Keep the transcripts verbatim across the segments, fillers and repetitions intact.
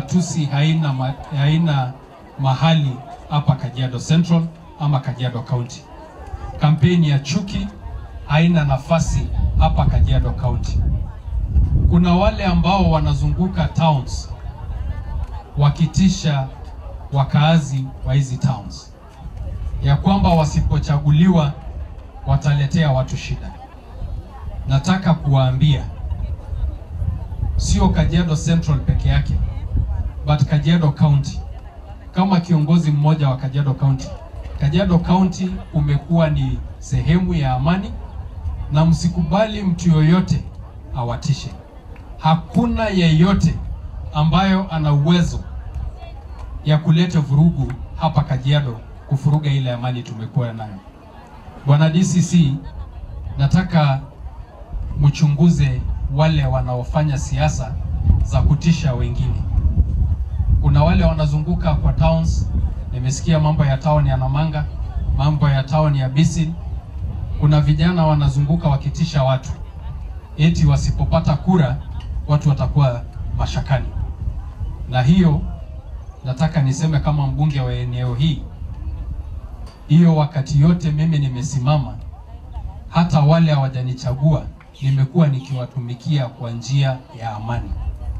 matusi haina, ma, haina mahali hapa Kajiado Central ama Kajiado County. Kampeni ya chuki haina nafasi hapa Kajiado County. Kuna wale ambao wanazunguka towns wakitisha wakaazi wa hizi towns ya kwamba wasipochaguliwa wataletea watu shida. Nataka kuwaambia sio Kajiado Central peke yake, but Kajiado County. Kama kiongozi mmoja wa Kajiado County, Kajiado County umekuwa ni sehemu ya amani, na msikubali mtu yoyote awatishe. Hakuna yeyote ambayo ana uwezo ya kuleta vurugu hapa Kajiado, kufuruga ile amani tumekuwa nayo. Bwana D C C, nataka mchunguze wale wanaofanya siasa za kutisha wengine. Kuna wale wanazunguka kwa towns, nimesikia mambo ya town ya Namanga, mambo ya town ya Bisil. Kuna vijana wanazunguka wakitisha watu eti wasipopata kura watu watakuwa mashakani. Na hiyo nataka niseme kama mbunge wa eneo hii, hiyo wakati yote mimi nimesimama, hata wale hawajanichagua nimekuwa nikiwatumikia kwa njia ya amani.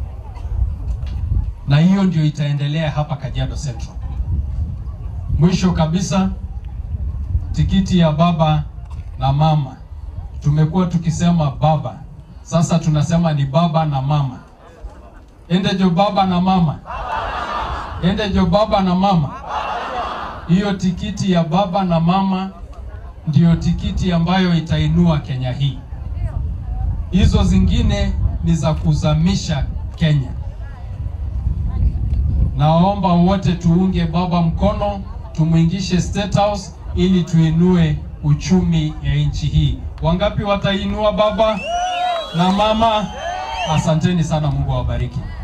Na hiyo ndio itaendelea hapa Kajiado Central. Mwisho kabisa, tikiti ya baba na mama. Tumekuwa tukisema baba, sasa tunasema ni baba na mama. Ende jo baba na mama. Ende jo baba na mama. Hiyo tikiti ya baba na mama ndio tikiti ambayo itainua Kenya hii. Hizo zingine ni za kuzamisha Kenya. Naomba wote tuunge baba mkono, tumuingishe State House ili tuinue uchumi ya nchi hii. Wangapi watainua baba na mama? Asanteni sana, Mungu awabariki.